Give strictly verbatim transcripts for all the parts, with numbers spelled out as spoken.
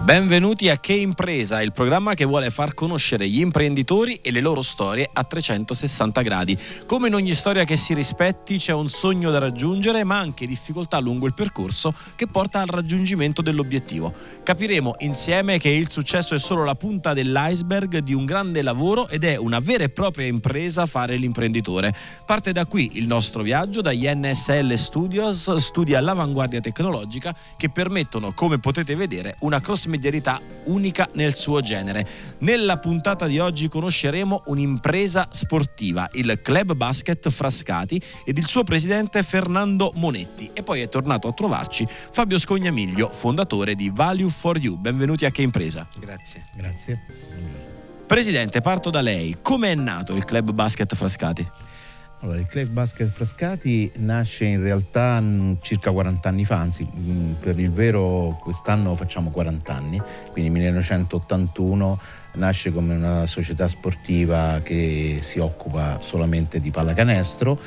Benvenuti a Che Impresa, il programma che vuole far conoscere gli imprenditori e le loro storie a trecentosessanta gradi. Come in ogni storia che si rispetti c'è un sogno da raggiungere, ma anche difficoltà lungo il percorso che porta al raggiungimento dell'obiettivo. Capiremo insieme che il successo è solo la punta dell'iceberg di un grande lavoro ed è una vera e propria impresa fare l'imprenditore. Parte da qui il nostro viaggio, dagli N S L Studios, studi all'avanguardia tecnologica che permettono, come potete vedere, una cross medialità unica nel suo genere. Nella puntata di oggi conosceremo un'impresa sportiva, il Club Basket Frascati, ed il suo presidente Fernando Monetti, e poi è tornato a trovarci Fabio Scognamiglio, fondatore di Value for You. Benvenuti a Che Impresa. Grazie. Grazie. Presidente, parto da lei. Come è nato il Club Basket Frascati? Allora, il Club Basket Frascati nasce in realtà mh, circa quaranta anni fa, anzi mh, per il vero quest'anno facciamo quaranta anni, quindi millenovecentottantuno nasce come una società sportiva che si occupa solamente di pallacanestro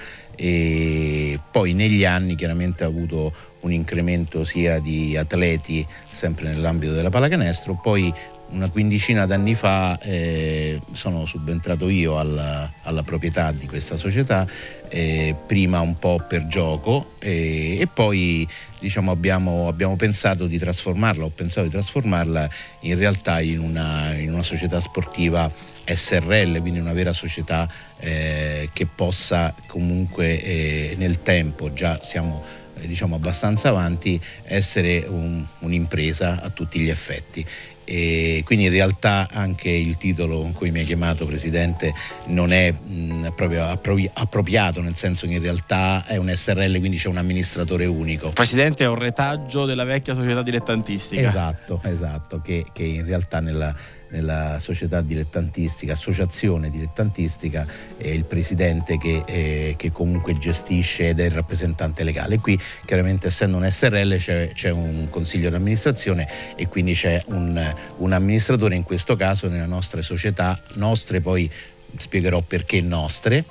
e poi negli anni chiaramente ha avuto un incremento sia di atleti sempre nell'ambito della pallacanestro, poi una quindicina d'anni fa eh, sono subentrato io alla, alla proprietà di questa società, eh, prima un po' per gioco eh, e poi diciamo abbiamo, abbiamo pensato di trasformarla, ho pensato di trasformarla in realtà in una, in una società sportiva S R L, quindi una vera società eh, che possa comunque eh, nel tempo, già siamo eh, diciamo abbastanza avanti, essere un, un'impresa a tutti gli effetti. E quindi in realtà anche il titolo con cui mi ha chiamato Presidente non è mh, proprio appro- appropriato, nel senso che in realtà è un S R L, quindi c'è un amministratore unico. Presidente è un retaggio della vecchia società dilettantistica. Esatto, esatto, che, che in realtà nella, nella società dilettantistica, associazione dilettantistica, è il presidente che, eh, che comunque gestisce ed è il rappresentante legale. Qui chiaramente essendo un S R L c'è, c'è un consiglio d'amministrazione e quindi c'è un, un amministratore, in questo caso nelle nostre società, nostre poi spiegherò perché nostre,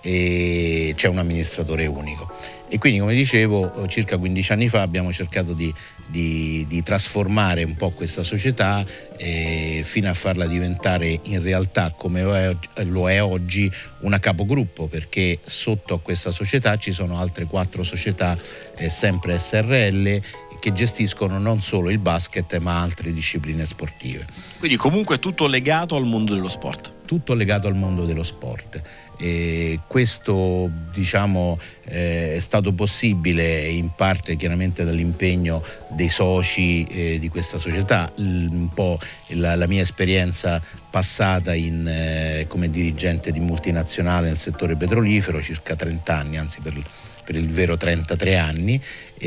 e c'è un amministratore unico. E quindi, come dicevo, circa quindici anni fa abbiamo cercato di, di, di trasformare un po' questa società eh, fino a farla diventare in realtà, come lo è, lo è oggi, una capogruppo, perché sotto a questa società ci sono altre quattro società eh, sempre S R L che gestiscono non solo il basket ma altre discipline sportive. Quindi comunque tutto legato al mondo dello sport. Tutto legato al mondo dello sport. E questo diciamo eh, è stato possibile in parte chiaramente dall'impegno dei soci eh, di questa società, L- un po' la, la mia esperienza passata in, eh, come dirigente di multinazionale nel settore petrolifero, circa trenta anni, anzi per, per il vero trentatré anni,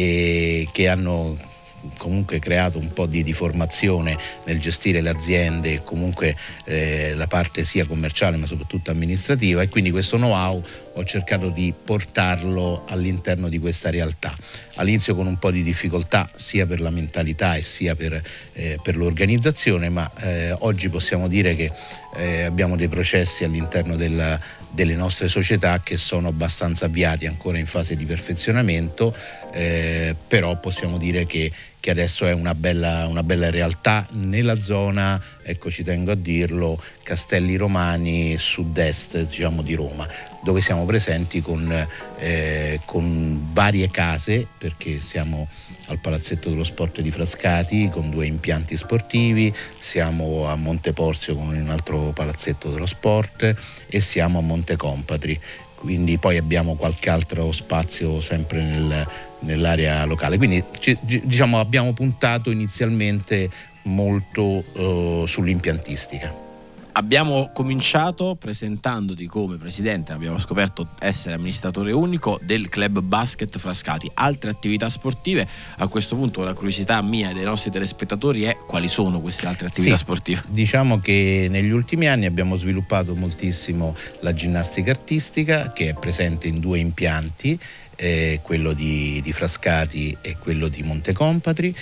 e che hanno comunque creato un po' di, di formazione nel gestire le aziende e comunque eh, la parte sia commerciale ma soprattutto amministrativa, e quindi questo know-how ho cercato di portarlo all'interno di questa realtà, all'inizio con un po' di difficoltà sia per la mentalità e sia per, eh, per l'organizzazione, ma eh, oggi possiamo dire che eh, abbiamo dei processi all'interno della, delle nostre società che sono abbastanza avviati, ancora in fase di perfezionamento, eh, però possiamo dire che che adesso è una bella, una bella realtà nella zona, ecco, ci tengo a dirlo, Castelli Romani, sud-est diciamo di Roma, dove siamo presenti con, eh, con varie case, perché siamo al Palazzetto dello Sport di Frascati con due impianti sportivi, siamo a Monteporzio con un altro palazzetto dello sport e siamo a Montecompatri. Quindi poi abbiamo qualche altro spazio sempre nel, nell'area locale. Quindi diciamo abbiamo puntato inizialmente molto uh, sull'impiantistica. Abbiamo cominciato presentandoti come presidente, abbiamo scoperto essere amministratore unico del Club Basket Frascati. Altre attività sportive, a questo punto la curiosità mia e dei nostri telespettatori è: quali sono queste altre attività sì, sportive? Diciamo che negli ultimi anni abbiamo sviluppato moltissimo la ginnastica artistica, che è presente in due impianti, eh, quello di, di Frascati e quello di Montecompatri,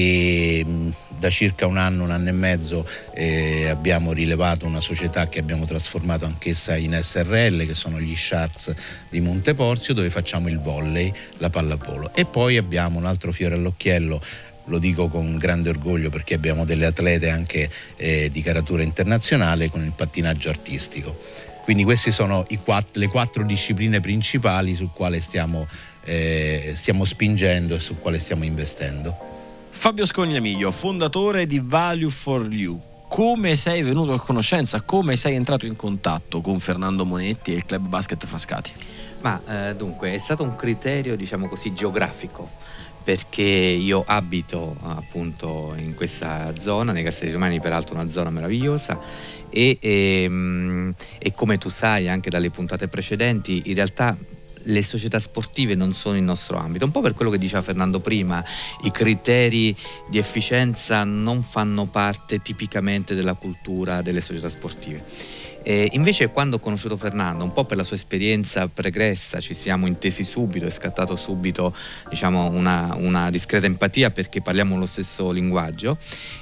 e mh, da circa un anno, un anno e mezzo eh, abbiamo rilevato una società che abbiamo trasformato anch'essa in S R L, che sono gli Sharks di Monteporzio, dove facciamo il volley, la pallavolo. E poi abbiamo un altro fiore all'occhiello lo dico con grande orgoglio perché abbiamo delle atlete anche eh, di caratura internazionale, con il pattinaggio artistico. Quindi queste sono i quatt- le quattro discipline principali su quale stiamo, eh, stiamo spingendo e su quale stiamo investendo. Fabio Scognamiglio, fondatore di Value for You. Come sei venuto a conoscenza, come sei entrato in contatto con Fernando Monetti e il Club Basket Frascati? Ma eh, dunque è stato un criterio, diciamo così, geografico, perché io abito appunto in questa zona, nei Castelli Romani, peraltro una zona meravigliosa, e, e, e come tu sai anche dalle puntate precedenti, in realtà le società sportive non sono il nostro ambito, un po' per quello che diceva Fernando prima, i criteri di efficienza non fanno parte tipicamente della cultura delle società sportive. E invece quando ho conosciuto Fernando, un po' per la sua esperienza pregressa, ci siamo intesi subito, è scattato subito, diciamo, una, una discreta empatia perché parliamo lo stesso linguaggio,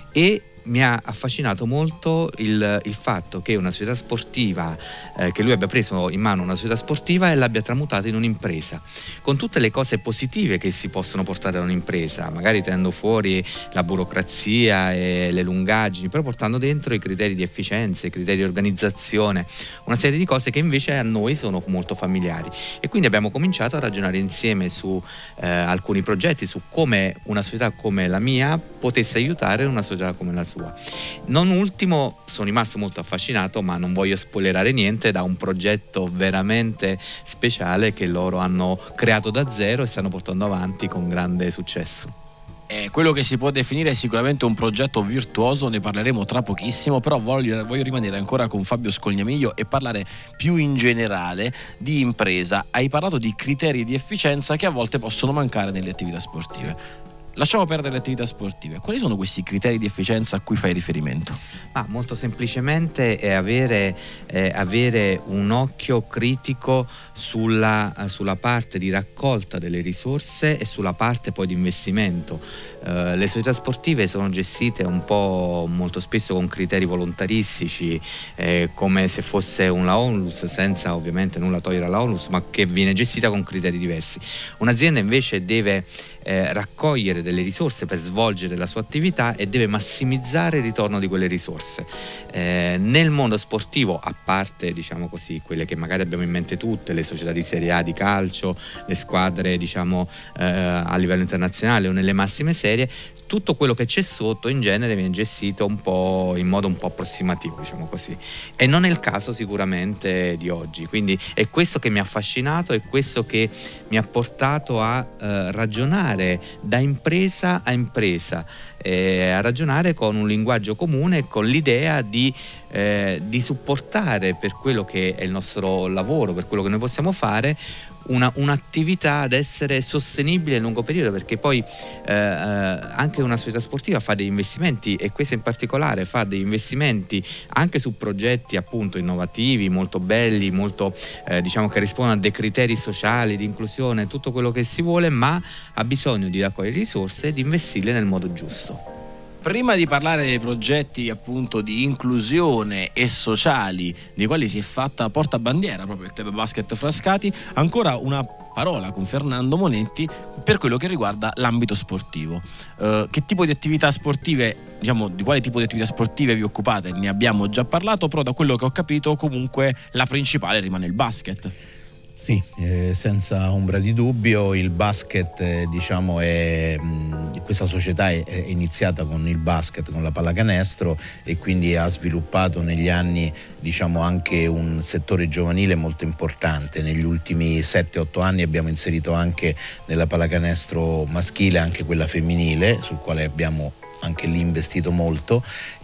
e mi ha affascinato molto il, il fatto che una società sportiva, eh, che lui abbia preso in mano una società sportiva e l'abbia tramutata in un'impresa, con tutte le cose positive che si possono portare da un'impresa, magari tenendo fuori la burocrazia e le lungaggini, però portando dentro i criteri di efficienza, i criteri di organizzazione, una serie di cose che invece a noi sono molto familiari. E quindi abbiamo cominciato a ragionare insieme su eh, alcuni progetti, su come una società come la mia potesse aiutare una società come la sua. Non ultimo, sono rimasto molto affascinato, ma non voglio spoilerare niente, da un progetto veramente speciale che loro hanno creato da zero e stanno portando avanti con grande successo. Eh, quello che si può definire sicuramente un progetto virtuoso, ne parleremo tra pochissimo, però voglio, voglio rimanere ancora con Fabio Scognamiglio e parlare più in generale di impresa. Hai parlato di criteri di efficienza che a volte possono mancare nelle attività sportive. Lasciamo perdere le attività sportive. Quali sono questi criteri di efficienza a cui fai riferimento? Ah, molto semplicemente è avere, eh, avere un occhio critico sulla, sulla parte di raccolta delle risorse e sulla parte poi di investimento. Uh, le società sportive sono gestite un po' molto spesso con criteri volontaristici, eh, come se fosse una onlus, senza ovviamente nulla togliere alla onlus, ma che viene gestita con criteri diversi. Un'azienda invece deve eh, raccogliere delle risorse per svolgere la sua attività e deve massimizzare il ritorno di quelle risorse. Eh, nel mondo sportivo, a parte, diciamo così, quelle che magari abbiamo in mente tutte, le società di Serie A di calcio, le squadre, diciamo, eh, a livello internazionale o nelle massime serie, tutto quello che c'è sotto in genere viene gestito un po' in modo un po' approssimativo, diciamo così, e non è il caso sicuramente di oggi. Quindi è questo che mi ha affascinato, è questo che mi ha portato a eh, ragionare da impresa a impresa, eh, a ragionare con un linguaggio comune, con l'idea di eh, di supportare, per quello che è il nostro lavoro, per quello che noi possiamo fare, Una, un'attività ad essere sostenibile a lungo periodo, perché poi eh, anche una società sportiva fa degli investimenti, e questa in particolare fa degli investimenti anche su progetti appunto innovativi, molto belli, molto eh, diciamo che rispondono a dei criteri sociali, di inclusione, tutto quello che si vuole, ma ha bisogno di raccogliere risorse e di investirle nel modo giusto. Prima di parlare dei progetti appunto di inclusione e sociali, di quali si è fatta portabandiera proprio il Club Basket Frascati, ancora una parola con Fernando Monetti per quello che riguarda l'ambito sportivo. Uh, che tipo di attività sportive, diciamo, di quale tipo di attività sportive vi occupate? Ne abbiamo già parlato, però da quello che ho capito comunque la principale rimane il basket. Sì, eh, senza ombra di dubbio il basket, eh, diciamo, è mh, questa società è, è iniziata con il basket, con la pallacanestro, e quindi ha sviluppato negli anni, diciamo, anche un settore giovanile molto importante. Negli ultimi sette otto anni abbiamo inserito anche nella pallacanestro maschile anche quella femminile, sul quale abbiamo anche lì investito molto,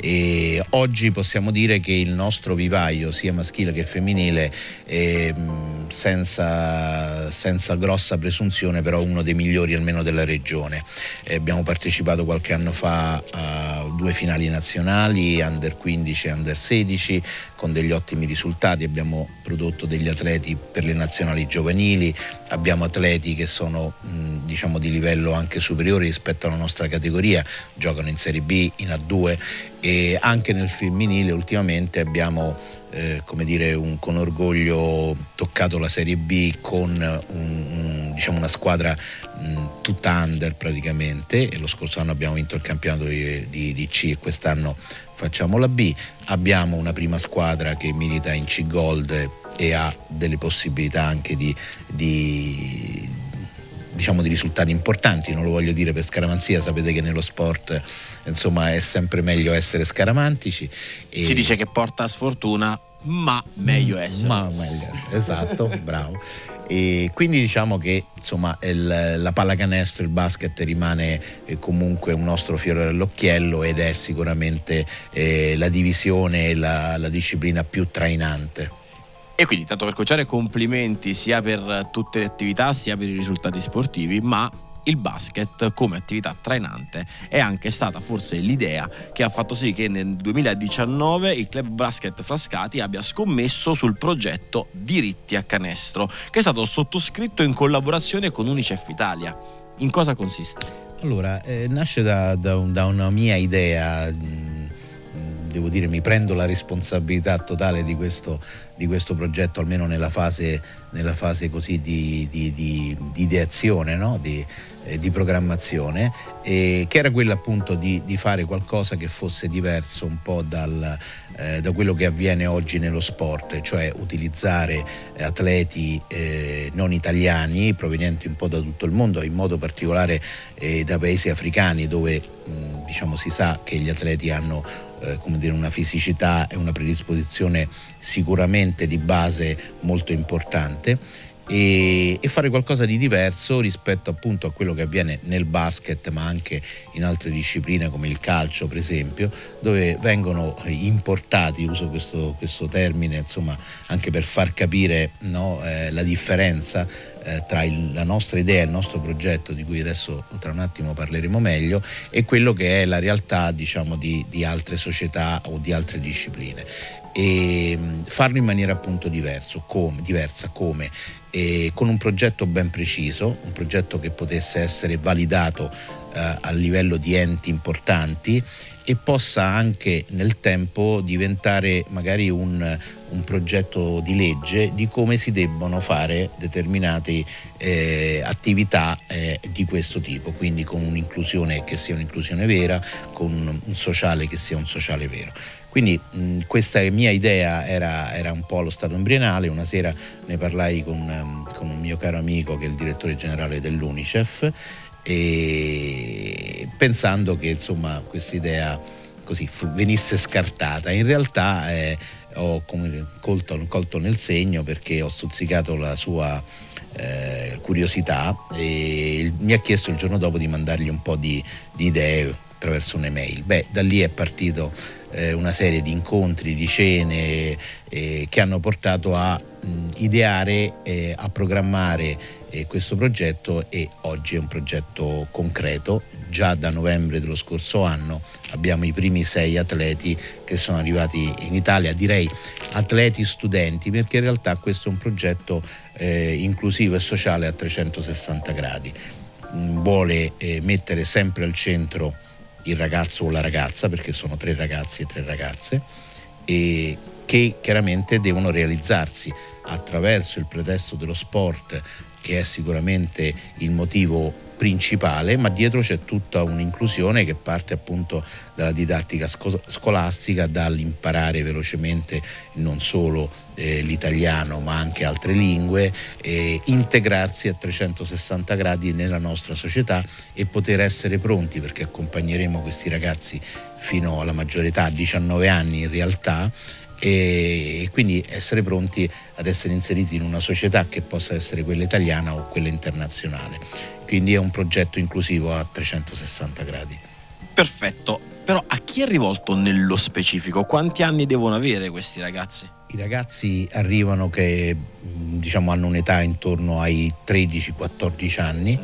e oggi possiamo dire che il nostro vivaio sia maschile che femminile è, senza, senza grossa presunzione, però uno dei migliori almeno della regione. E abbiamo partecipato qualche anno fa a due finali nazionali, under quindici e under sedici, con degli ottimi risultati. Abbiamo prodotto degli atleti per le nazionali giovanili, abbiamo atleti che sono mh, diciamo di livello anche superiore rispetto alla nostra categoria, giocano in Serie B, in A due, e anche nel femminile ultimamente abbiamo eh, come dire un, con orgoglio toccato la Serie B con un, un, diciamo una squadra mh, tutta under praticamente, e lo scorso anno abbiamo vinto il campionato di, di, di C e quest'anno facciamo la B. Abbiamo una prima squadra che milita in C Gold e ha delle possibilità anche di, di diciamo di risultati importanti. Non lo voglio dire per scaramanzia, sapete che nello sport insomma è sempre meglio essere scaramantici e si dice che porta sfortuna, ma meglio essere ma meglio essere, esatto, bravo. E quindi diciamo che insomma il, la pallacanestro, il basket rimane eh, comunque un nostro fiore all'occhiello ed è sicuramente eh, la divisione, la, la disciplina più trainante. E quindi, tanto per cominciare, complimenti sia per tutte le attività sia per i risultati sportivi, ma il basket come attività trainante è anche stata forse l'idea che ha fatto sì che nel duemiladiciannove il Club Basket Frascati abbia scommesso sul progetto Diritti a Canestro, che è stato sottoscritto in collaborazione con Unicef Italia. In cosa consiste? Allora, eh, nasce da, da, un, da una mia idea. Mh, devo dire, mi prendo la responsabilità totale di questo, di questo progetto, almeno nella fase, nella fase così di, di, di, di ideazione, no? di, eh, di programmazione, e che era quella appunto di, di fare qualcosa che fosse diverso un po' dal, eh, da quello che avviene oggi nello sport, cioè utilizzare atleti eh, non italiani provenienti un po' da tutto il mondo, in modo particolare eh, da paesi africani dove mh, diciamo si sa che gli atleti hanno Eh, come dire, una fisicità e una predisposizione sicuramente di base molto importante, e, e fare qualcosa di diverso rispetto appunto a quello che avviene nel basket, ma anche in altre discipline come il calcio per esempio, dove vengono importati, uso questo, questo termine insomma anche per far capire, no, eh, la differenza eh, tra il, la nostra idea, il nostro progetto, di cui adesso tra un attimo parleremo meglio, e quello che è la realtà diciamo di, di altre società o di altre discipline, e farlo in maniera appunto diverso, come, diversa come e con un progetto ben preciso, un progetto che potesse essere validato eh, a livello di enti importanti e possa anche nel tempo diventare magari un, un progetto di legge di come si debbono fare determinate eh, attività eh, di questo tipo, quindi con un'inclusione che sia un'inclusione vera, con un, un sociale che sia un sociale vero. Quindi mh, questa mia idea era, era un po' allo stato embrionale. Una sera ne parlai con, um, con un mio caro amico che è il direttore generale dell'Unicef, e pensando che insomma questa idea così venisse scartata. In realtà eh, ho colto, colto nel segno, perché ho stuzzicato la sua eh, curiosità e mi ha chiesto il giorno dopo di mandargli un po' di, di idee attraverso un'email. Beh, da lì è partito eh, una serie di incontri, di cene eh, che hanno portato a mh, ideare, eh, a programmare eh, questo progetto, e oggi è un progetto concreto. Già da novembre dello scorso anno abbiamo i primi sei atleti che sono arrivati in Italia, direi atleti studenti, perché in realtà questo è un progetto eh, inclusivo e sociale a trecentosessanta gradi. Vuole eh, mettere sempre al centro il ragazzo o la ragazza, perché sono tre ragazzi e tre ragazze, e che chiaramente devono realizzarsi attraverso il pretesto dello sport, che è sicuramente il motivo principale, ma dietro c'è tutta un'inclusione che parte appunto dalla didattica sco- scolastica, dall'imparare velocemente non solo eh, l'italiano ma anche altre lingue, e integrarsi a trecentosessanta gradi nella nostra società e poter essere pronti, perché accompagneremo questi ragazzi fino alla maggiore età, diciannove anni in realtà, e quindi essere pronti ad essere inseriti in una società che possa essere quella italiana o quella internazionale. Quindi è un progetto inclusivo a trecentosessanta gradi. Perfetto, però a chi è rivolto nello specifico? Quanti anni devono avere questi ragazzi? I ragazzi arrivano che diciamo hanno un'età intorno ai tredici quattordici anni,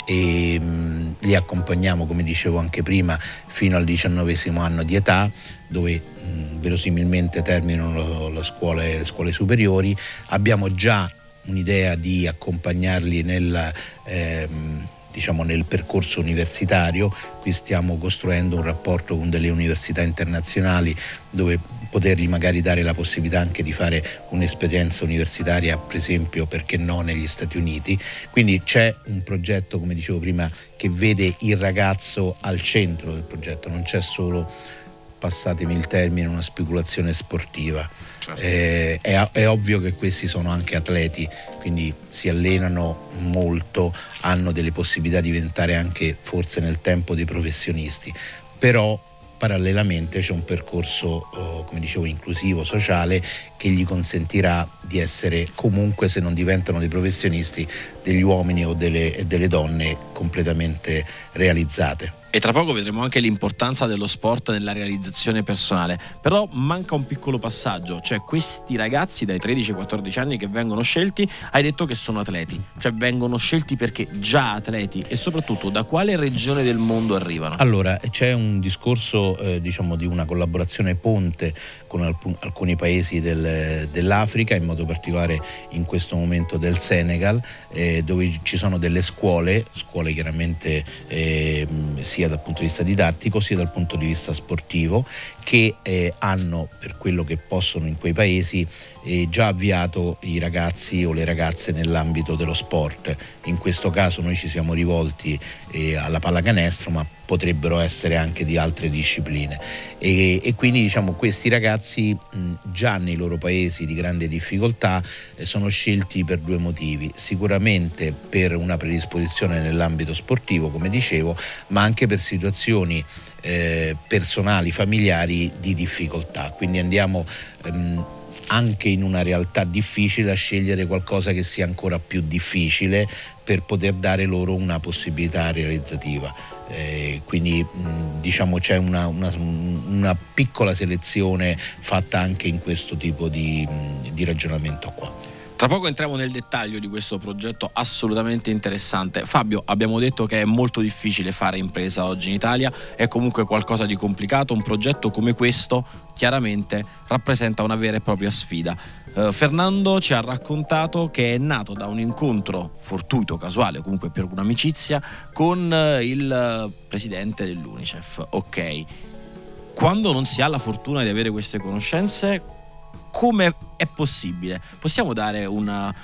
e mh, li accompagniamo, come dicevo anche prima, fino al diciannovesimo anno di età, dove mh, verosimilmente terminano le scuole, le scuole superiori. Abbiamo già un'idea di accompagnarli nel, ehm, diciamo nel percorso universitario. Qui stiamo costruendo un rapporto con delle università internazionali dove potergli magari dare la possibilità anche di fare un'esperienza universitaria, per esempio, perché no, negli Stati Uniti. Quindi c'è un progetto, come dicevo prima, che vede il ragazzo al centro del progetto, non c'è solo, passatemi il termine, una speculazione sportiva. Certo. Eh, è, è ovvio che questi sono anche atleti, quindi si allenano molto, hanno delle possibilità di diventare anche forse nel tempo dei professionisti, però parallelamente c'è un percorso, oh, come dicevo, inclusivo, sociale, che gli consentirà di essere comunque, se non diventano dei professionisti, degli uomini o delle, delle donne completamente realizzate. E tra poco vedremo anche l'importanza dello sport nella realizzazione personale. Però manca un piccolo passaggio, cioè questi ragazzi dai tredici ai quattordici anni che vengono scelti, hai detto che sono atleti, cioè vengono scelti perché già atleti, e soprattutto da quale regione del mondo arrivano? Allora, c'è un discorso eh, diciamo di una collaborazione ponte con alp- alcuni paesi del, dell'Africa, in modo particolare in questo momento del Senegal, eh, dove ci sono delle scuole, scuole chiaramente eh, sia dal punto di vista didattico sia dal punto di vista sportivo, che eh, hanno, per quello che possono in quei paesi, eh, già avviato i ragazzi o le ragazze nell'ambito dello sport. In questo caso noi ci siamo rivolti eh, alla pallacanestro, ma potrebbero essere anche di altre discipline, e, e quindi diciamo questi ragazzi mh, già nei loro paesi di grande difficoltà eh, sono scelti per due motivi: sicuramente per una predisposizione nell'ambito sportivo, come dicevo, ma anche per situazioni eh, personali, familiari di difficoltà. Quindi andiamo ehm, anche in una realtà difficile a scegliere qualcosa che sia ancora più difficile, per poter dare loro una possibilità realizzativa. Eh, quindi mh, diciamo c'è una, una, una piccola selezione fatta anche in questo tipo di, mh, di ragionamento qua. Tra poco entriamo nel dettaglio di questo progetto assolutamente interessante. Fabio, abbiamo detto che è molto difficile fare impresa oggi in Italia, è comunque qualcosa di complicato. Un progetto come questo chiaramente rappresenta una vera e propria sfida. Uh, Fernando ci ha raccontato che è nato da un incontro fortuito, casuale, comunque per un'amicizia, con uh, il uh, presidente dell'UNICEF. Ok, quando non si ha la fortuna di avere queste conoscenze, come è possibile? Possiamo dare una,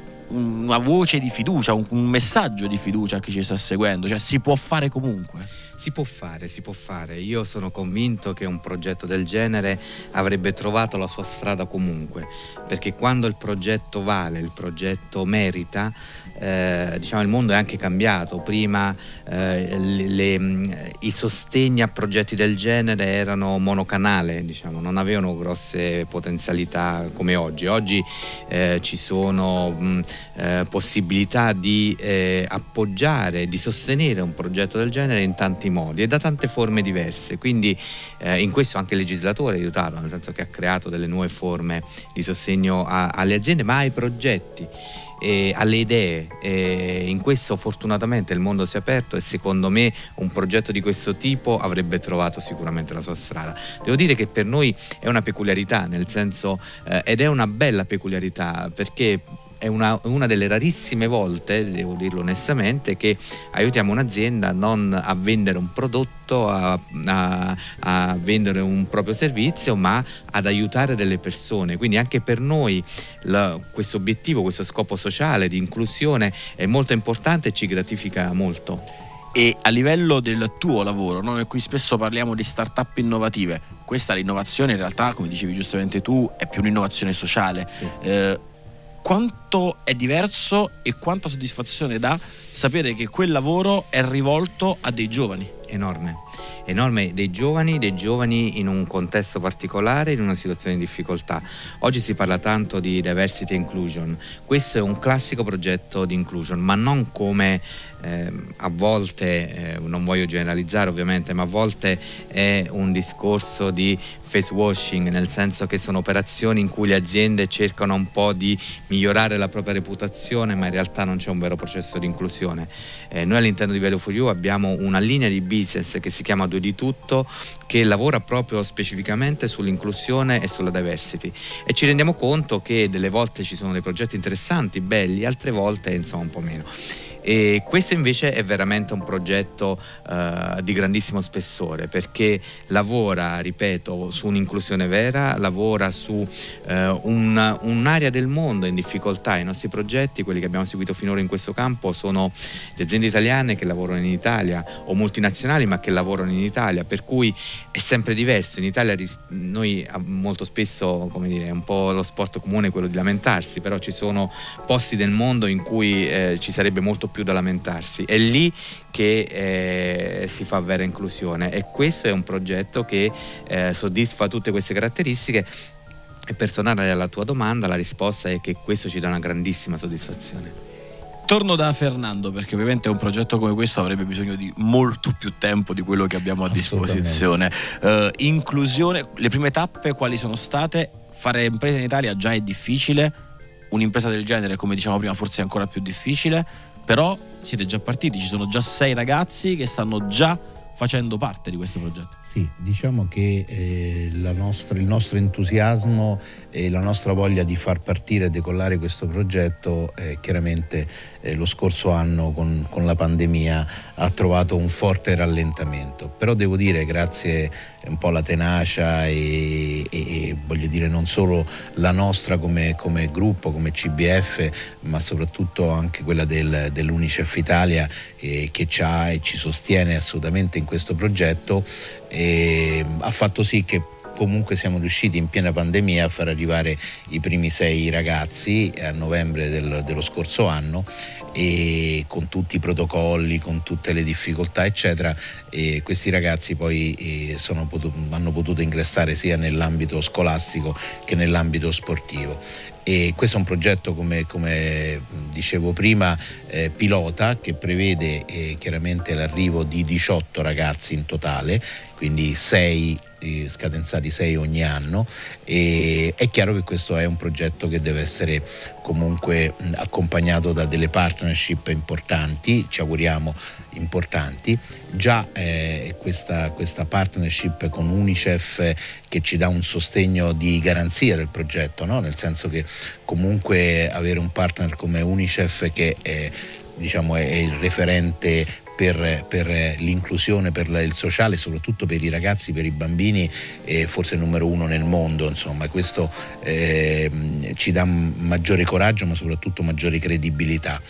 una voce di fiducia, un, un messaggio di fiducia a chi ci sta seguendo? Cioè, si può fare comunque? Si può fare, si può fare. Io sono convinto che un progetto del genere avrebbe trovato la sua strada comunque, perché quando il progetto vale, il progetto merita, eh, diciamo il mondo è anche cambiato. Prima eh, le, le, i sostegni a progetti del genere erano monocanale, diciamo, non avevano grosse potenzialità come oggi. Oggi eh, ci sono mh, eh, possibilità di eh, appoggiare, di sostenere un progetto del genere in tanti modi e da tante forme diverse, quindi eh, in questo anche il legislatore è aiutato, nel senso che ha creato delle nuove forme di sostegno a, alle aziende, ma ai progetti e alle idee, e in questo fortunatamente il mondo si è aperto e secondo me un progetto di questo tipo avrebbe trovato sicuramente la sua strada. Devo dire che per noi è una peculiarità, nel senso eh, ed è una bella peculiarità, perché è una, una delle rarissime volte, devo dirlo onestamente, che aiutiamo un'azienda non a vendere un prodotto, a, a, a vendere un proprio servizio, ma ad aiutare delle persone. Quindi anche per noi la, questo obiettivo, questo scopo sociale di inclusione è molto importante e ci gratifica molto. E a livello del tuo lavoro, no? Noi qui spesso parliamo di start-up innovative, questa l'innovazione in realtà, come dicevi giustamente tu, è più un'innovazione sociale. Sì. Eh, quanto è diverso e quanta soddisfazione dà sapere che quel lavoro è rivolto a dei giovani? Enorme, enorme dei giovani, dei giovani in un contesto particolare, in una situazione di difficoltà. Oggi si parla tanto di diversity e inclusion, questo è un classico progetto di inclusion, ma non come eh, a volte, eh, non voglio generalizzare ovviamente, ma a volte è un discorso di face washing, nel senso che sono operazioni in cui le aziende cercano un po' di migliorare la propria reputazione, ma in realtà non c'è un vero processo di inclusione. Eh, noi all'interno di Value for You abbiamo una linea di business che si chiama Due di Tutto, che lavora proprio specificamente sull'inclusione e sulla diversity, e ci rendiamo conto che delle volte ci sono dei progetti interessanti, belli, altre volte insomma un po' meno. E questo invece è veramente un progetto uh, di grandissimo spessore, perché lavora, ripeto, su un'inclusione vera, lavora su uh, un, un'area del mondo in difficoltà. I nostri progetti, quelli che abbiamo seguito finora in questo campo, sono le aziende italiane che lavorano in Italia o multinazionali ma che lavorano in Italia, per cui è sempre diverso. In Italia noi molto spesso, come dire, è un po' lo sport comune quello di lamentarsi, però ci sono posti del mondo in cui eh, ci sarebbe molto più da lamentarsi, è lì che eh, si fa vera inclusione, e questo è un progetto che eh, soddisfa tutte queste caratteristiche. E per tornare alla tua domanda, la risposta è che questo ci dà una grandissima soddisfazione. Torno da Fernando, perché ovviamente un progetto come questo avrebbe bisogno di molto più tempo di quello che abbiamo a disposizione. Uh, inclusione, le prime tappe quali sono state? Fare impresa in Italia già è difficile, un'impresa del genere, come diciamo prima, forse è ancora più difficile, però siete già partiti, ci sono già sei ragazzi che stanno già facendo parte di questo progetto. Sì, diciamo che eh, la nostra, il nostro entusiasmo e la nostra voglia di far partire e decollare questo progetto eh, chiaramente eh, lo scorso anno con, con la pandemia ha trovato un forte rallentamento, però devo dire grazie un po' alla tenacia e, e, e voglio dire non solo la nostra come, come gruppo, come C B F, ma soprattutto anche quella del, dell'Unicef Italia eh, che ci ha e ci sostiene assolutamente in questo progetto, eh, ha fatto sì che comunque siamo riusciti in piena pandemia a far arrivare i primi sei ragazzi a novembre del, dello scorso anno, e con tutti i protocolli, con tutte le difficoltà eccetera, e questi ragazzi poi eh, sono potuto, hanno potuto ingressare sia nell'ambito scolastico che nell'ambito sportivo. E questo è un progetto, come, come dicevo prima, eh, pilota, che prevede eh, chiaramente l'arrivo di diciotto ragazzi in totale, quindi sei eh, scadenzati sei ogni anno, e è chiaro che questo è un progetto che deve essere comunque mh, accompagnato da delle partnership importanti, ci auguriamo importanti. Già eh, questa, questa partnership con Unicef che ci dà un sostegno di garanzia del progetto, no? Nel senso che comunque avere un partner come Unicef, che è, diciamo, è il referente per, per l'inclusione, per il sociale, soprattutto per i ragazzi, per i bambini, è forse il numero uno nel mondo, insomma, questo eh, ci dà maggiore coraggio ma soprattutto maggiore credibilità.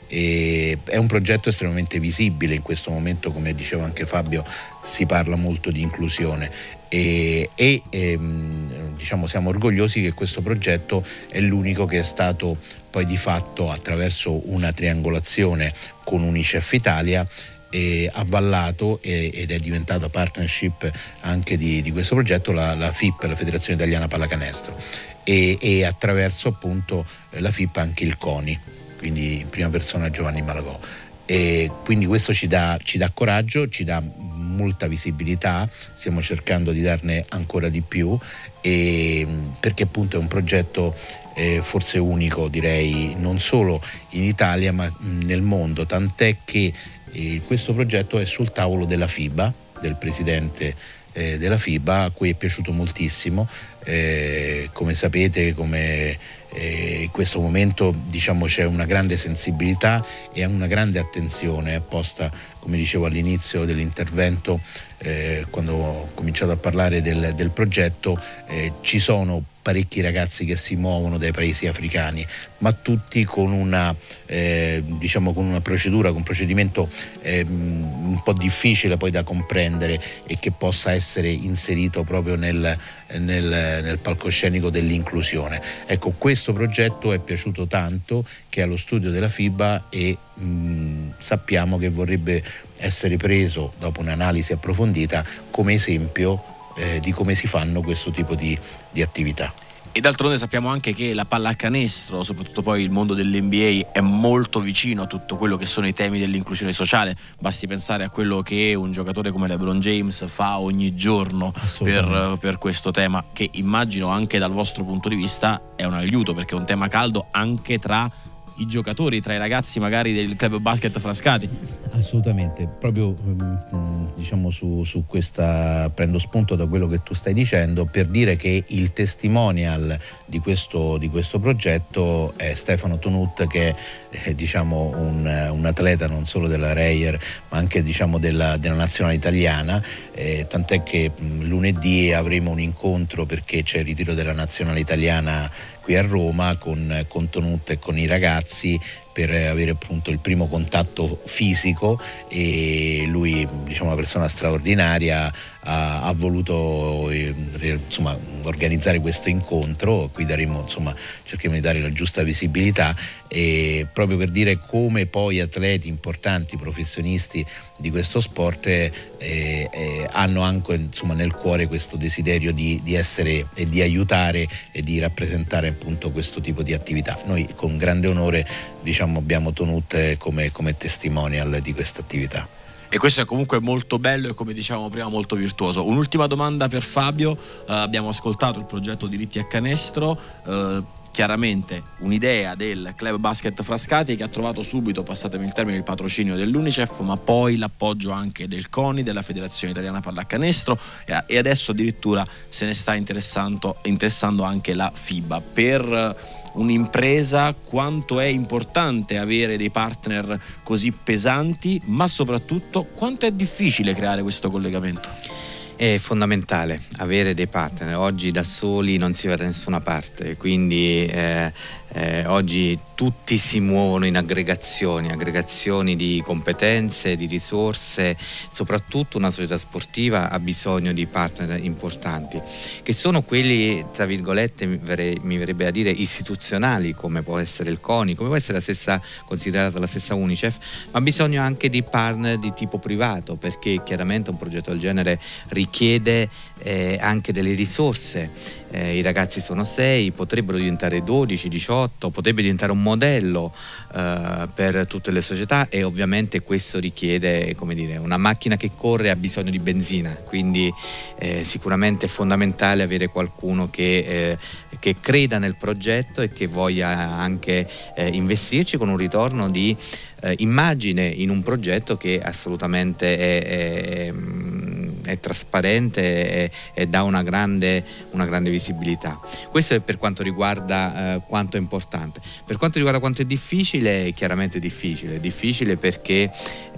E è un progetto estremamente visibile in questo momento, come diceva anche Fabio, si parla molto di inclusione e, e ehm, diciamo siamo orgogliosi che questo progetto è l'unico che è stato poi di fatto, attraverso una triangolazione con Unicef Italia, eh, avvallato e, ed è diventata partnership anche di, di questo progetto la, la F I P, la Federazione Italiana Pallacanestro, e, e attraverso appunto la F I P anche il CONI, quindi in prima persona Giovanni Malagò, e quindi questo ci dà, ci dà coraggio, ci dà molta visibilità, stiamo cercando di darne ancora di più, e, perché appunto è un progetto eh, forse unico, direi, non solo in Italia ma nel mondo, tant'è che eh, questo progetto è sul tavolo della FIBA, del presidente eh, della FIBA, a cui è piaciuto moltissimo. Eh, come sapete, come eh, in questo momento diciamo c'è una grande sensibilità e una grande attenzione apposta, come dicevo all'inizio dell'intervento, eh, quando ho cominciato a parlare del, del progetto, eh, ci sono parecchi ragazzi che si muovono dai paesi africani, ma tutti con una, eh, diciamo con una procedura, con un procedimento eh, un po' difficile poi da comprendere e che possa essere inserito proprio nel, nel, nel palcoscenico dell'inclusione. Ecco, questo progetto è piaciuto tanto che è allo studio della FIBA e mh, sappiamo che vorrebbe essere preso, dopo un'analisi approfondita, come esempio eh, di come si fanno questo tipo di, di attività. E d'altronde sappiamo anche che la pallacanestro, soprattutto poi il mondo dell'N B A, è molto vicino a tutto quello che sono i temi dell'inclusione sociale. Basti pensare a quello che un giocatore come LeBron James fa ogni giorno per, per questo tema, che immagino anche dal vostro punto di vista è un aiuto, perché è un tema caldo anche tra i giocatori, tra i ragazzi magari del club basket Frascati. Assolutamente, proprio diciamo su, su questa prendo spunto da quello che tu stai dicendo per dire che il testimonial di questo, di questo progetto è Stefano Tonut, che è diciamo un, un atleta non solo della Reyer ma anche diciamo della, della nazionale italiana, eh, tant'è che mh, lunedì avremo un incontro perché c'è il ritiro della nazionale italiana qui a Roma con, con Tonut e con i ragazzi per avere appunto il primo contatto fisico, e lui, diciamo, una persona straordinaria, ha, ha voluto eh, insomma organizzare questo incontro. Qui daremo, insomma, cerchiamo di dare la giusta visibilità, e proprio per dire come poi atleti importanti, professionisti di questo sport eh, eh, hanno anche, insomma, nel cuore questo desiderio di, di essere e di aiutare e di rappresentare appunto questo tipo di attività. Noi con grande onore, diciamo, abbiamo Tonut come, come testimonial di questa attività. E questo è comunque molto bello e, come dicevamo prima, molto virtuoso. Un'ultima domanda per Fabio. Uh, abbiamo ascoltato il progetto Diritti a Canestro, uh, chiaramente un'idea del club basket Frascati che ha trovato subito, passatemi il termine, il patrocinio dell'Unicef, ma poi l'appoggio anche del CONI, della Federazione Italiana Pallacanestro, e adesso addirittura se ne sta interessando, interessando anche la FIBA. Per un'impresa quanto è importante avere dei partner così pesanti, ma soprattutto quanto è difficile creare questo collegamento? È fondamentale avere dei partner. Oggi da soli non si va da nessuna parte, quindi eh, eh, oggi tutti si muovono in aggregazioni, aggregazioni di competenze, di risorse. Soprattutto una società sportiva ha bisogno di partner importanti, che sono quelli, tra virgolette, mi, verrei, mi verrebbe a dire istituzionali, come può essere il CONI, come può essere la stessa, considerata la stessa Unicef, ma ha bisogno anche di partner di tipo privato, perché chiaramente un progetto del genere richiede eh, anche delle risorse. Eh, i ragazzi sono sei, potrebbero diventare dodici, diciotto, potrebbe diventare un modello eh, per tutte le società, e ovviamente questo richiede, come dire, una macchina che corre ha bisogno di benzina, quindi eh, sicuramente è fondamentale avere qualcuno che, eh, che creda nel progetto e che voglia anche eh, investirci con un ritorno di eh, immagine in un progetto che assolutamente è, è, è trasparente e, e dà una grande, una grande visibilità. Questo è per quanto riguarda eh, quanto è importante. Per quanto riguarda quanto è difficile, è chiaramente difficile, è difficile perché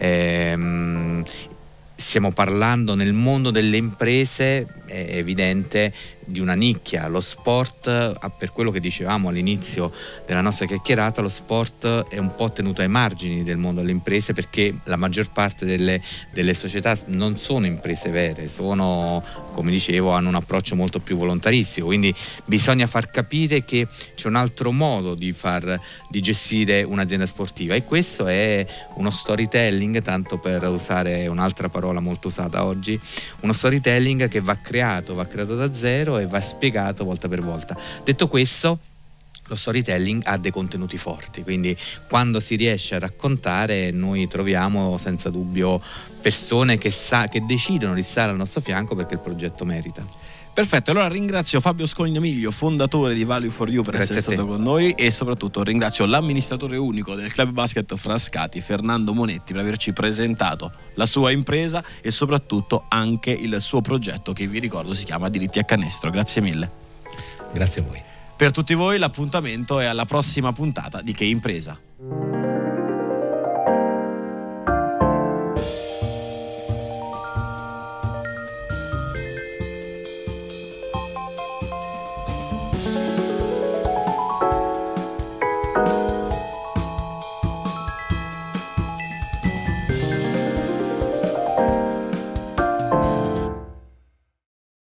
ehm, stiamo parlando nel mondo delle imprese, è evidente, di una nicchia. Lo sport, per quello che dicevamo all'inizio della nostra chiacchierata, lo sport è un po' tenuto ai margini del mondo delle imprese, perché la maggior parte delle, delle società non sono imprese vere, sono, come dicevo, hanno un approccio molto più volontaristico, quindi bisogna far capire che c'è un altro modo di, far, di gestire un'azienda sportiva, e questo è uno storytelling, tanto per usare un'altra parola molto usata oggi, uno storytelling che va creato, va creato da zero e va spiegato volta per volta. Detto questo, lo storytelling ha dei contenuti forti, quindi quando si riesce a raccontare, noi troviamo senza dubbio persone che, sa, che decidono di stare al nostro fianco perché il progetto merita. Perfetto, allora ringrazio Fabio Scognamiglio, fondatore di Value for You, per Grazie essere stato con noi, e soprattutto ringrazio l'amministratore unico del Club Basket Frascati, Fernando Monetti, per averci presentato la sua impresa e soprattutto anche il suo progetto, che vi ricordo si chiama Diritti a Canestro. Grazie mille. Grazie a voi. Per tutti voi l'appuntamento è alla prossima puntata di Che Impresa.